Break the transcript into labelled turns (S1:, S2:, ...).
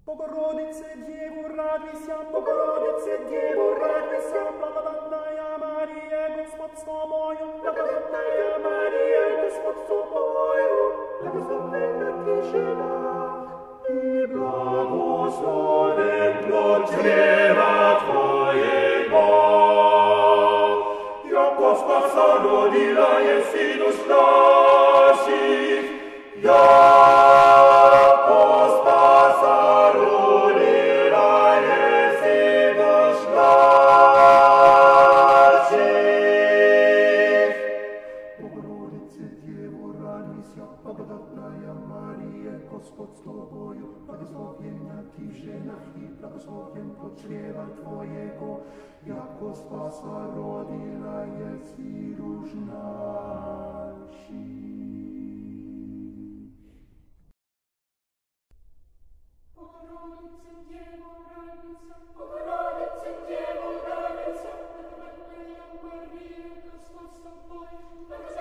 S1: Bogorodice, Dievu, radujся, Bogorodice, Dievu, radujся, благодатная Мария, Господь с тобою, благодатная Мария, Господь с тобою, благословенна ты жена, и благословен плод чрева твоего. Яко спаса родила еси душ наших, яко спаса родила еси душ наших. Богородице, Деву, радуйся, благодатная Мария, Господь с тобою, благословенна ты в женах и благословен плод чрева твоего, яко спаса родила еси душ наших.
S2: Богородице, Деву, радуйся, Богородице, Деву, радуйся, благодатная Мария, Господь с тобой,